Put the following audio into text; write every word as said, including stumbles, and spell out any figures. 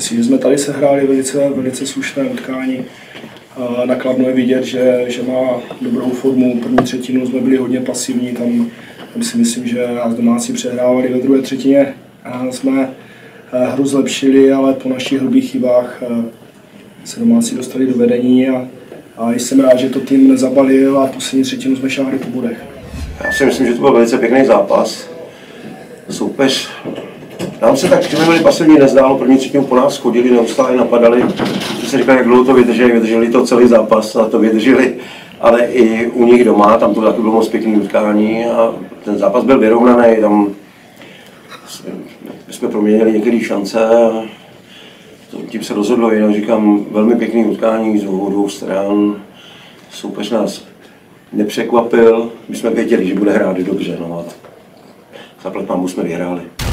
Myslím, že jsme tady sehráli velice, velice slušné utkání. Na Kladno je vidět, že, že má dobrou formu. První třetinu jsme byli hodně pasivní, tam, tam si myslím, že nás domácí přehrávali. Ve druhé třetině jsme hru zlepšili, ale po našich hrubých chybách se domácí dostali do vedení a, a jsem rád, že to tým nezabalil a poslední třetinu jsme šáhli po bodech. Já si myslím, že to byl velice pěkný zápas. Soupeř, nám se tak, že jsme byli pasivní, nezdálo, první třetinu po nás chodili, neustále napadali. Že se říkali, jak dlouho to vydrželi, vydrželi to celý zápas a to vydrželi, ale i u nich doma, tam to taky bylo moc pěkný utkání a ten zápas byl vyrovnaný, tam jsme proměnili některé šance a tím se rozhodlo, jinak říkám, velmi pěkný utkání z dvou stran. Soupeř nás nepřekvapil, my jsme věděli, že bude hrát dobře, no a zaplať pánbůh jsme vyhráli.